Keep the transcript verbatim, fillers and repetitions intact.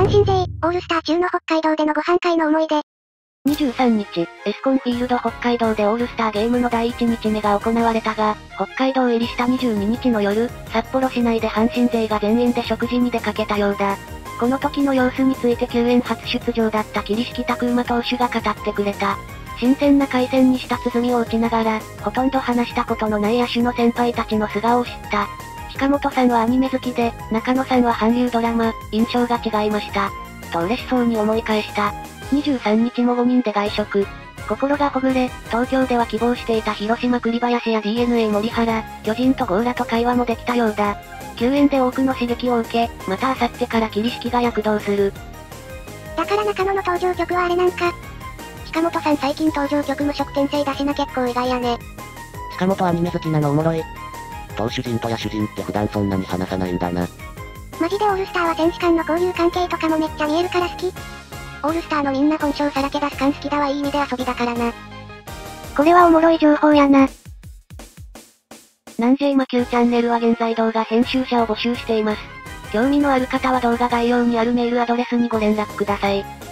阪神勢、オールスター中の北海道でのご飯会の思い出。 にじゅうさんにち、エスコンフィールド北海道でオールスターゲームのだいいちにちめが行われたが、北海道入りしたにじゅうににちの夜、札幌市内で阪神勢が全員で食事に出かけたようだ。この時の様子について救援初出場だった桐敷拓馬投手が語ってくれた。新鮮な海鮮に舌鼓を打ちながら、ほとんど話したことのない野手の先輩たちの素顔を知った。近本さんはアニメ好きで、中野さんは韓流ドラマ、印象が違いました。と嬉しそうに思い返した。にじゅうさんにちもごにんで外食。心がほぐれ、東京では希望していた広島栗林や ディーエヌエー 森原、巨人とゴーラと会話もできたようだ。救援で多くの刺激を受け、また明後日から桐敷が躍動する。 だから中野の登場曲はあれなんか。近本さん最近登場曲無色転生だしな、結構意外やね。 近本アニメ好きなのおもろい。投手陣と野手陣って普段そんなに話さないんだな。 マジでオールスターは選手間の交流関係とかもめっちゃ見えるから好き。オールスターのみんな本性さらけ出す感好きだわ、いい意味で遊びだからな。これはおもろい情報やな。 なんじぇいま Q チャンネルは現在動画編集者を募集しています。興味のある方は動画概要にあるメールアドレスにご連絡ください。